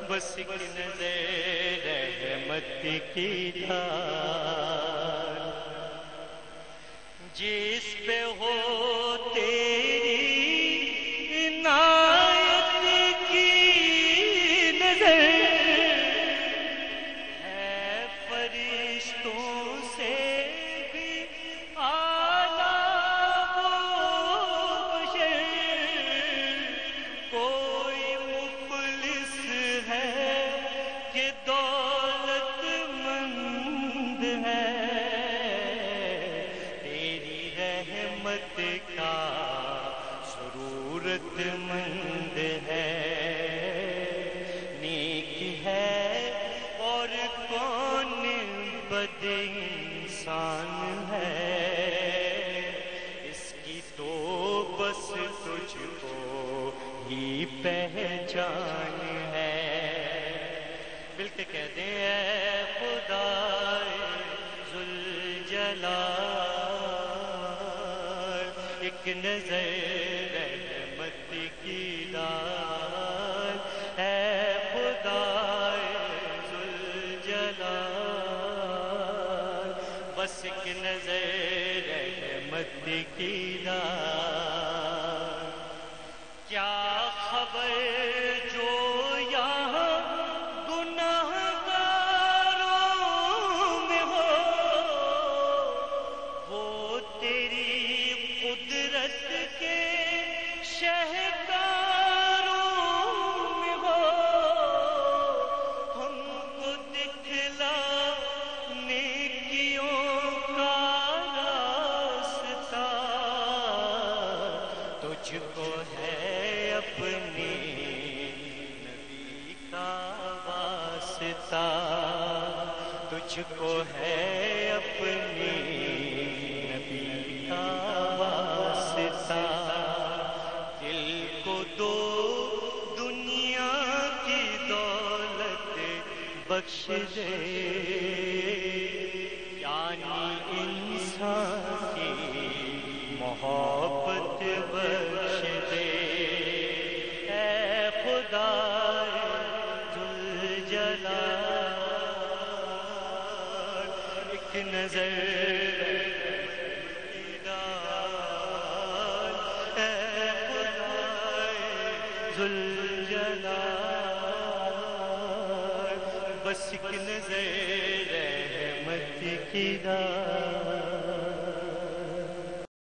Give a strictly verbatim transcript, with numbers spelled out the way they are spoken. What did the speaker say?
بس ایک نظر رحمت کی دھار جس پہ ہو تیری عنایت کی نظر ہے فرشتوں سے بھی اعلیٰ وہ بشر کوئی مفلس ہے کہ دولت مند ہے تیری رحمت کا ضرورت مند ہے نیک ہے اور کون بد انسان ہے اس کی تو بس تجھ کو ہی پہچان ہے مل کے کہہ دیں اے خدا ذوالجلال ایک نظر رحمت کی دار اے خدا ذوالجلال بس ایک نظر رحمت کی دار کیا خبر جو یہاں گناہگاروں میں ہو وہ تیری قدرت کے شہکاروں میں ہو ہم کو دکھلا نیکیوں کا راستہ تجھ کو ہے اپنی نبی کا واسطہ تجھ کو ہے اپنی نبی کا واسطہ دل کو دو دنیا کی دولت بخش دے یعنی انسان کی محبت بخش دے اے خدا ذوالجلال ایک نظر اے خدا ذوالجلال بس ایک نظر رحمت کی دار